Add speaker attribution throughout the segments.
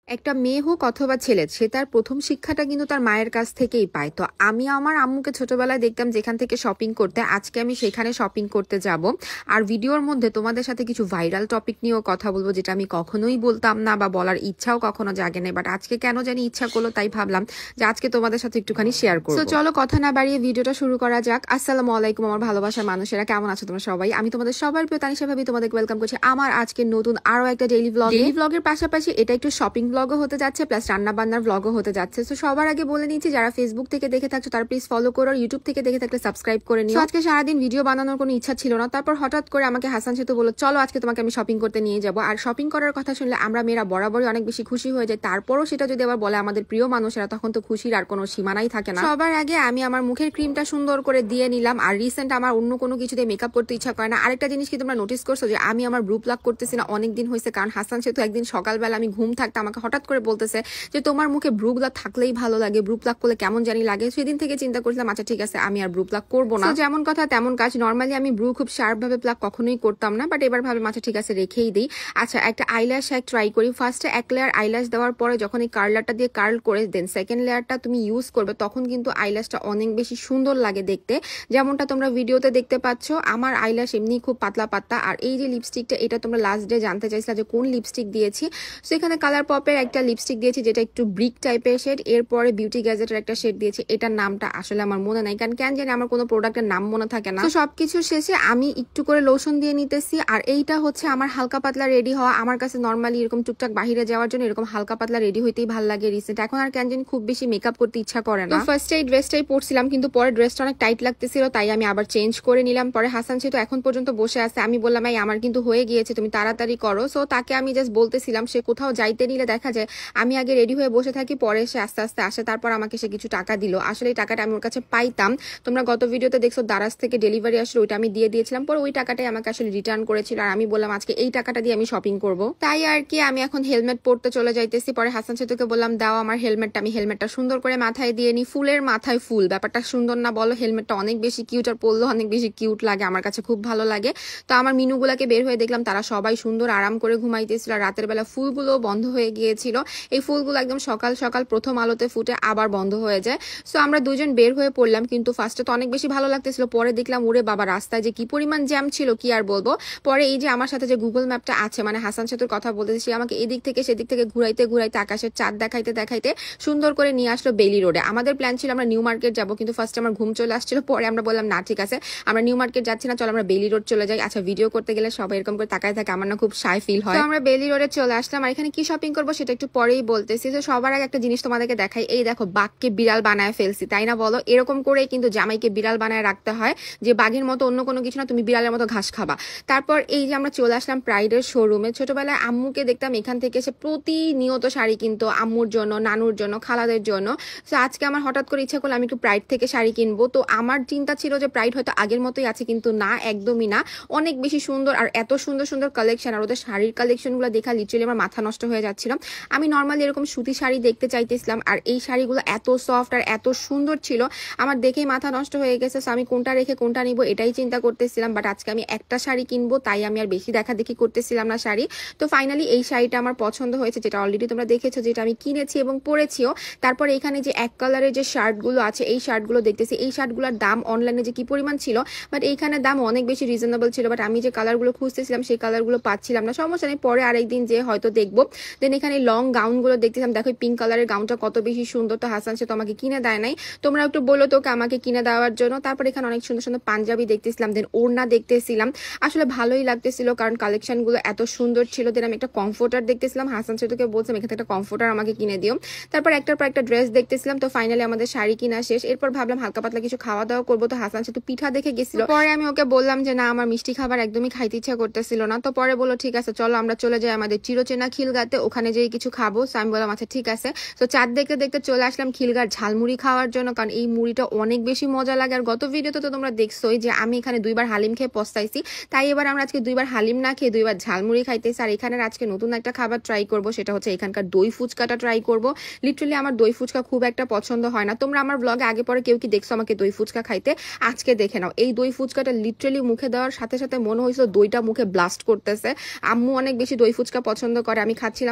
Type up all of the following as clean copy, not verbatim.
Speaker 1: একটা মেয়ে হোক অথবা ছেলে, সে তার প্রথম শিক্ষাটা কিন্তু তার মায়ের কাছ থেকেই পায়। তো আমি আমার আম্মুকে ছোটবেলায় দেখতাম যেখান থেকে শপিং করতে, আজকে আমি সেখানে শপিং করতে যাব। আর ভিডিওর মধ্যে তোমাদের সাথে কিছু ভাইরাল টপিক নিয়েও কথা বলবো, যেটা আমি কখনোই বলতাম না বা বলার ইচ্ছাও কখনো জাগে নাই, বাট আজকে কেন জানি ইচ্ছা করলো, তাই ভাবলাম যে আজকে তোমাদের সাথে একটুখানি শেয়ার করবো। তো চলো কথা না বাড়িয়ে ভিডিওটা শুরু করা যাক। আসসালামু আলাইকুম আমার ভালোবাসার মানুষেরা, কেমন আছো তোমরা সবাই? আমি তোমাদের সবার প্রিয় তানিশা ভাবি তোমাদেরকে ওয়েলকাম করছি আমার আজকে নতুন আরো একটা ডেইলি ব্লগের পাশাপাশি এটা একটু শপিং ব্লগও হতে যাচ্ছে, প্লাস রান্না বান্নার ব্লগও হতে যাচ্ছে। তো সবার আগে বলে নিচ্ছি, যারা ফেসবুক থেকে দেখে থাকছো তারা প্লিজ ফলো করো, আর ইউটিউব থেকে দেখে থাকলে সাবস্ক্রাইব করে নিও। আজকে সারাদিন ভিডিও বানানোর কোনো ইচ্ছা ছিল না, তারপর হঠাৎ করে আমাকে হাসান সেতু বলল চলো আজকে তোমাকে আমি শপিং করতে নিয়ে যাবো। আর শপিং করার কথা শুনলে আমরা মেয়েরা বরাবরই অনেক বেশি খুশি হয়ে যায়, তারপরও সেটা যদি আবার বলে আমাদের প্রিয় মানুষেরা, তখন তো খুশির আর কোনো সীমানাই থাকে না। সবার আগে আমি আমার মুখের ক্রিমটা সুন্দর করে দিয়ে নিলাম। আর রিসেন্ট আমার অন্য কোনো কিছু দিয়ে মেকআপ করতে ইচ্ছা করে না। আরেকটা জিনিস কি তোমরা নোটিস করছো যে আমি আমার ব্রু প্লাক করতেছি না অনেকদিন হয়েছে, কারণ হাসান সেতু একদিন সকালবেলা আমি ঘুম থাকতে আমাকে হঠাৎ করে বলতেছে যে তোমার মুখে ব্রু প্লাক থাকলেই ভালো লাগে, ব্রু প্লাক করলে কেমন জানি লাগে। সেদিন থেকে চিন্তা করছিলাম আচ্ছা ঠিক আছে আমি আর ব্রু প্লাক করবো না। যেমন কথা তেমন কাজ। নর্মালি আমি ব্রু খুব শার্প ভাবে প্লাক কখনোই করতাম না, বাট এবার ভাবে আচ্ছা ঠিক আছে রেখেই দিই। আচ্ছা একটা আইল্যাশ হ্যাক ট্রাই করি। ফার্স্টে এক লেয়ার আইল্যাশ দেওয়ার পরে যখন এই কার্লারটা দিয়ে কার্ল করে দেন সেকেন্ড লেয়ারটা তুমি ইউজ করবে, তখন কিন্তু আইল্যাশটা অনেক বেশি সুন্দর লাগে দেখতে, যেমনটা তোমরা ভিডিওতে দেখতে পাচ্ছ। আমার আইল্যাশ এমনি খুব পাতলা পাতলা। আর এই যে লিপস্টিকটা, এটা তোমরা লাস্ট ডে জানতে চাইছিলা যে কোন লিপস্টিক দিয়েছি। সো এখানে কালার পপের একটা লিপস্টিক দিয়েছি যেটা একটু ব্রিক টাইপের শেড, এরপরে বিউটি গ্যাজেটের একটা শেড দিয়েছি। এটার নামটা আসলে আমার মনে নাই, কারণ কেন জানি আমার কোনো প্রোডাক্টের নাম মনে থাকে না। তো সবকিছু শেষে আমি একটু করে লোশন দিয়ে নিতেছি। আর এইটা হচ্ছে আমার হালকা পাতলা রেডি হওয়া। আমার কাছে নর্মালি এরকম টুকটাক বাহিরে যাওয়ার জন্য এরকম হালকা পাতলা রেডি হইতেই ভালো লাগে রিসেন্ট। এখন আর কেন জানি খুব বেশি মেকআপ করতে ইচ্ছা করে না। ফার্স্টে এই ড্রেসটাই পরছিলাম, কিন্তু পরে ড্রেসটা অনেক টাইট লাগতেছিল, তাই আমি আবার চেঞ্জ করে নিলাম। পরে হাসান সেতু এখন পর্যন্ত বসে আছে। আমি বললাম এই আমার কিন্তু হয়ে গিয়েছে, তুমি তাড়াতাড়ি করো। সো তাকে আমি জাস্ট বলতেছিলাম, সে কোথাও যাইতে নিলে দেখা যায় আমি আগে রেডি হয়ে বসে থাকি, পরে সে আস্তে আস্তে আসে, তারপর আমাকে সে কিছু টাকা দিল। আসলে এই টাকাটা আমি ওর কাছে পাইতাম, তোমরা গত ভিডিওতে দেখছো দারাজ থেকে ডেলিভারি আসলে ওইটা আমি দিয়ে দিয়েছিলাম, পরে ওই টাকাটাই আমাকে আসলে রিটার্ন করেছিল। আর আমি বললাম আজকে এই টাকাটা দিয়ে আমি শপিং করব, তাই আর কি আমি এখন হেলমেট পরতে চলে যাইতেছি। পরে হাসান সেতুকে বললাম দাও আমার হেলমেটটা, আমি হেলমেটটা সুন্দর করে মাথায় দিয়ে নি। ফুলের মাথায় ফুল, ব্যাপারটা সুন্দর না বলো? হেলমেটটা অনেক বেশি কিউট, আর পরলেও অনেক বেশি কিউট লাগে, আমার কাছে খুব ভালো লাগে। তো আমার মিনুগুলাকে বের হয়ে দেখলাম তারা সবাই সুন্দর আরাম করে ঘুমাইতেছিল। রাতের বেলা ফুলগুলো বন্ধ হয়ে গিয়েছিল, এই ফুলগুলো একদম সকাল সকাল প্রথম আলোতে ফুটে আবার বন্ধ হয়ে যায়। সো আমরা দুজন বের হয়ে পড়লাম, কিন্তু ফার্স্টে তো অনেক বেশি ভালো লাগতেছিল, পরে দেখলাম ওরে বাবা রাস্তায় যে কি পরিমাণ জ্যাম ছিল কি আর বলবো। পরে এই যে আমার সাথে যে গুগল ম্যাপটা আছে, মানে হাসান সেতুর কথা বলতেছি, সে আমাকে এদিক থেকে সেদিক থেকে ঘুরাইতে ঘুরাইতে আকাশের চাঁদ দেখাইতে দেখাইতে সুন্দর করে নিয়ে আসলো বেলি রোডে। আমাদের প্ল্যান ছিল আমরা নিউ মার্কেট যাবো, কিন্তু ফার্স্ট আমার ঘুম চলে আসছিল, পরে আমরা বললাম না ঠিক আছে আমরা নিউ মার্কেট যাচ্ছি না, চলো আমরা বেলি রোড চলে যাই। আচ্ছা ভিডিও করতে গেলে সবাই এরকম করে তাকায় থাকে, আমার না খুব শাই ফিল হয়। তো আমরা বেলি রোডে চলে আসলাম। আর এখানে কি শপিং করবো সেটা একটু পরেই বলতেছি। তো সবার আগে একটা জিনিস তোমাদেরকে দেখাই, এই দেখো বাঘকে বিড়াল বানায় ফেলছি, তাই না বলো? এরকম করে কিন্তু জামাইকে বিড়াল বানায় রাখতে হয়, যে বাঘের মতো অন্য কোনো কিছু না, তুমি বিড়ালের মতো ঘাস খাবা। তারপর এই যে আমরা চলে আসলাম প্রাইডের শোরুমে। ছোটবেলায় আম্মুকে দেখতাম এখান থেকে এসে প্রতিনিয়ত শাড়ি কিনতো, আম্মুর জন্য, নানুর জন্য, খালাদের জন্য। তো আজকে আমার হঠাৎ করে ইচ্ছা করলো আমি একটু প্রাইড থেকে শাড়ি কিনবো। তো আমার চিন্তা ছিল যে প্রাইড হয়তো আগের মতোই আছে, কিন্তু না, একদমই না, অনেক বেশি সুন্দর। আর এত সুন্দর সুন্দর কালেকশন, আর ওদের শাড়ির কালেকশনগুলো দেখা লিটারালি আমার মাথা নষ্ট হয়ে যাচ্ছিল। আমি নর্মালি এরকম সুতি শাড়ি দেখতে চাইতেছিলাম, আর এই শাড়িগুলো এত সফট আর এত সুন্দর ছিল, আমার দেখেই মাথা নষ্ট হয়ে গেছে। আমি কোনটা রেখে কোনটা নিবো এটাই চিন্তা করতেছিলাম, বাট আজকে আমি একটা শাড়ি কিনবো, তাই আমি আর বেশি দেখা দেখি করতেছিলাম না শাড়ি। তো ফাইনালি এই শাড়িটা আমার পছন্দ হয়েছে, যেটা অলরেডি তোমরা দেখেছো, যেটা আমি কিনেছি এবং পরেছিও। তারপর এখানে যে এক কালারের যে শার্টগুলো আছে, এই শার্টগুলো দেখতেছি, এই শার্টগুলোর দাম অনলাইনে যে কি পরিমাণ ছিল, বাট এইখানে দাম অনেক বেশি রিজনেবল ছিল, বাট আমি যে কালারগুলো খুঁজতেছিলাম সেই কালারগুলো পাচ্ছিলাম না। সমস্যা নেই, পরে আরেকদিন যে হয়তো দেখবো। দেন এখানে লং গাউনগুলো দেখতেছিলাম, দেখো পিঙ্ক কালারের গাউনটা কত বেশি সুন্দর। তো হাসান সে তো আমাকে কিনে দেয় নাই, তোমরা একটু বলো তোকে আমাকে কিনে দেওয়ার জন্য। তারপর এখানে অনেক সুন্দর সুন্দর পাঞ্জাবি দেখতেছিলাম, দেন ওড়না দেখতেছিলাম, আসলে ভালোই লাগতেছিল কারণ কালেকশনগুলো এত সুন্দর ছিল। দেন আমি একটা কমফোর্টার দেখতেছিলাম, হাসান সেতুকে বলছিলাম এখানে একটা কমফোর্টার আমাকে কিনে দিও। তারপর একটার পর একটা ড্রেস দেখতেছিলাম। তো ফাইনালি আমাদের শাড়ি কিনা শেষ, এরপর ভাবলাম হালকা পাতলা কিছু খাওয়া দাওয়া করবো। তো হাসান সেতু পিঠা দেখে গেছিল, পরে আমি ওকে বললাম যে না আমার মিষ্টি খাবার একদমই খাইতে ইচ্ছা করতেছিল না। তো পরে বললো ঠিক আছে চলো আমরা চলে যাই আমাদের চিরচেনা খিলগাতে, ওখানে যেয়ে কিছু খাবো। তো আমি বললাম আচ্ছা ঠিক আছে। তো চাঁদ দেখতে দেখতে চলে আসলাম খিলগার ঝালমুড়ি খাওয়ার জন্য, কারণ এই মুড়িটা অনেক বেশি মজা লাগে। আর গত ভিডিওতে তো তোমরা দেখছোই যে আমি এখানে দুইবার হালিম খেয়ে পস্তাইছি, তাই এবার আমরা আজকে দুইবার হালিম না খেয়ে দুইবার ঝালমুড়ি খাইতেছি। আর এখানে আজকে নতুন একটা খাবার ট্রাই করব, সেটা হচ্ছে এখানকার দই ফুচকাটা ট্রাই করব। লিটারালি আমার দই ফুচকা খুব একটা পছন্দ হয় না, তোমরা আমার ব্লগে আগে পরে কেউ কি দেখছো আমাকে দই ফুচকা খাইতে? আজকে দেখে নাও, এই দই ফুচকাটা লিটারালি মুখে দেওয়ার সাথে সাথে মনে হয়েছিল দইটা মুখে ব্লাস্ট করতেছে। আম্মু অনেক বেশি দই ফুচকা পছন্দ করে, আমি খাচ্ছিলাম আর বলতেছিলাম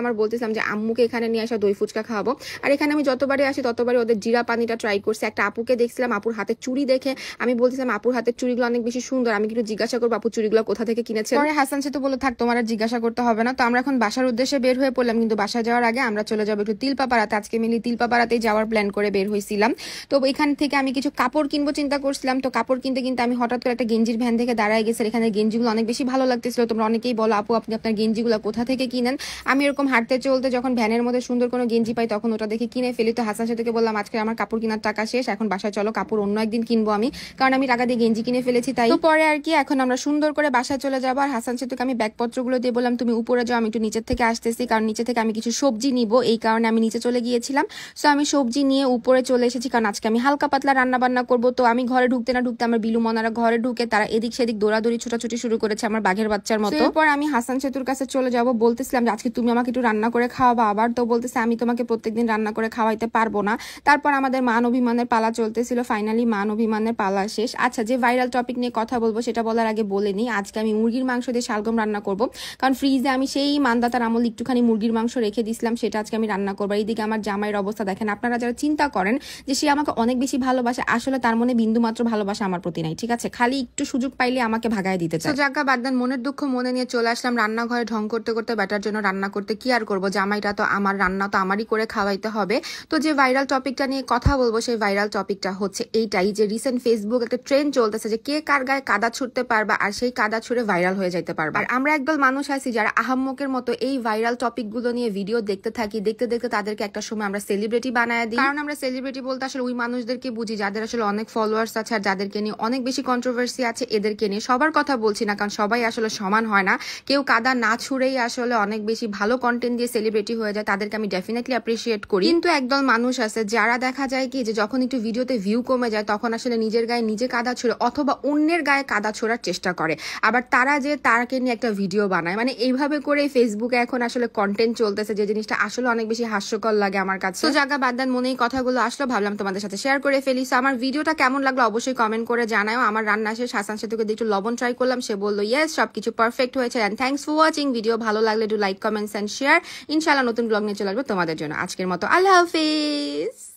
Speaker 1: বলছিলাম যে আম্মুকে এখানে নিয়ে আসা দই ফুচকা খাওয়াবো। আর এখানে আমি যতবারই আসি ততবারই ওদের জিরা পানিটা ট্রাই করছি। একটা আপুকে দেখছিলাম, আপুর হাতের চুড়ি দেখে আমি বলছিলাম আপুর হাতের চুড়িগুলো অনেক বেশি সুন্দর, আমি কিন্তু জিজ্ঞাসা করবো আপুর চুড়িগুলো কোথা থেকে কিনেছে। পরে হাসান সাথে বলে থাক তোমার আর জিজ্ঞাসা করতে হবে না। তো আমরা এখন বাসার উদ্দেশ্যে বের হয়ে পড়লাম, কিন্তু বাসায় যাওয়ার আগে আমরা চলে যাবো একটু তিলপাপাড়াতে। আজকে মিলি তিলপাপাড়াতেই যাওয়ার প্ল্যান করে বের হয়েছিলাম। তো এখান থেকে আমি কিছু কাপড় কিনবো চিন্তা করছিলাম। তো কাপড় কিনতে কিনতে আমি হঠাৎ করে একটা গেঞ্জির ভ্যান থেকে দাঁড়ায় গেছে। এখানে গেঞ্জিগুলো অনেক বেশি ভালো লাগতেছিল। তোমরা অনেকেই বলো আপু আপনি আপনার গেঞ্জিগুলো কোথা থেকে কিনেন। আমি এরকম হাঁটতে চলতে যখন ভ্যানের মধ্যে সুন্দর কোনো গেঞ্জি পাই তখন ওটা দেখে কিনে ফেলি। তো হাসান সাথে বললাম আজকে আমার কাপড় কেনার টাকা শেষ, এখন বাসায় চলো, কাপড় অন্য একদিন কিনবো আমি, কারণ আমি টাকা দিয়ে গেঞ্জি কিনে ফেলেছি। তাই তো পরে আর কি এখন আমরা সুন্দর করে বাসায় চলে যাবো। আর হাসান সাথে আমি ব্যাগপত্রগুলো দিয়ে বললাম তুমি উপরে যাও, আমি একটু নিচের থেকে আসতেছি, কারণ নিচে থেকে আমি কিছু সবজি নিব, এই কারণে আমি নিচে চলে গিয়েছিলাম। সো আমি সবজি নিয়ে উপরে চলে এসেছি, কারণ আজকে আমি হালকা পাতলা রান্না বান্না করবো। তো আমি ঘরে ঢুকতে না ঢুকতে আমার বিলু মনারা ঘরে ঢুকে তারা এদিক সেদিক দৌড়াদৌড়ি ছোটাছুটি শুরু করেছে আমার বাঘের বাচ্চার মতো। এরপর আমি হাসান সেতুর কাছে চলে যাব, বলতেছিলাম যে আজকে তুমি আমাকে একটু রান্না করে খাওয়াবা আবার। তো বলতেছে আমি তোমাকে প্রত্যেকদিন রান্না করে খাওয়াইতে পারবো না। তারপর আমাদের মান অভিমানের পালা চলতেছিল, ফাইনালি মান অভিমানের পালা শেষ। আচ্ছা, যে ভাইরাল টপিক নিয়ে কথা বলবো সেটা বলার আগে বলে নিই, আজকে আমি মুরগির মাংস দিয়ে শালগম রান্না করব, কারণ ফ্রিজে আমি সেই মান্দাতার আমল একটুখানি মুরগির মাংস রেখে দিয়েছিলাম, সেটা আজকে আমি রান্না করবো। এইদিকে আমার জামাইয়ের অবস্থা দেখেন। আপনারা যারা চিন্তা করেন যে সে আমাকে অনেক বেশি ভালোবাসে, আসলে তার মনে বিন্দু মাত্র ভালোবাসা আমার প্রতি নাই, ঠিক আছে? খালি একটু সুযোগ পাইলে আমাকে ভাগায় দিতে চায়। তো জায়গা বাদ দেন, মনের দুঃখ মনে নিয়ে চলে আসলাম রান্নাঘরে ঢং করতে করতে ব্যাটার জন্য রান্না করতে। কি আর করবো, জামাইটা তো আমার, রান্না তো আমারই করে খাওয়াইতে হবে। তো যে ভাইরাল টপিকটা নিয়ে কথা বলবো সেই ভাইরাল টপিকটা হচ্ছে এইটাই যে রিসেন্ট ফেসবুক একটা ট্রেন্ড চলতেছে যে কে কার গায়ে কাদা ছুটতে পারবা আর সেই কাদা ছুড়ে ভাইরাল হয়ে যাইতে পারবা। আর আমরা একদল মানুষ আছি যারা আহাম্মকের মতো এই ভাইরাল টপিক গুলো নিয়ে ভিডিও দেখতে থাকি, দেখতে দেখতে তাদেরকে একটা সময় আমরা সেলিব্রিটি বানায় দিই। কারণ আমরা সেলিব্রিটি বলতে আসলে ওই মানুষদেরকে বুঝি যাদের আসলে অনেক ফলোয়ার্স আছে আর যাদেরকে নিয়ে অনেক বেশি কন্ট্রোভার্সি আছে, এদেরকে নিয়ে। সবার কথা বলছি না, কারণ সবাই আসলে সমান হয় না, কেউ কাদা না ছুড়েই আসলে অনেক বেশি ভালো কন্টেন্ট দিয়ে সেলিব্রিটি হয়ে যায়, তাদেরকে আমি ডেফিনেটলি অ্যাপ্রিসিয়েট করি। কিন্তু একদল মানুষ আছে যারা দেখা যায় কি যে যখন একটু ভিডিওতে ভিউ কমে যায় তখন আসলে নিজের গায়ে নিজে কাদা ছুড়ে অথবা অন্যের গায়ে কাদা ছোড়ার চেষ্টা করে, আবার তারা যে তারকে নিয়ে একটা ভিডিও বানায়। মানে এইভাবে করে ফেসবুকে এখন আসলে কন্টেন্ট চলতেছে, যে জিনিসটা আসলে অনেক বেশি হাস্যকর লাগে আমার কাছে। তো জায়গা বাদ দেন, মনে এই কথাগুলো আসলো, ভাবলাম তোমাদের সাথে শেয়ার করে ফেলি। সো আমার ভিডিওটা কেমন লাগলো অবশ্যই কমেন্ট করে জানাও। আমার রান্না শেষ, হাসান সেতুকে দিয়ে একটু লবণ ট্রাই করলাম, সে বললো ইয়েস সবকিছু পারফেক্ট হয়েছে। And thanks for watching. Video ভালো লাগলে একটু লাইক কমেন্টস এন্ড শেয়ার। ইনশাআল্লাহ নতুন ব্লগ নিয়ে চলে আসবো তোমাদের জন্য। আজকের মতো আল্লাহ হাফিজ।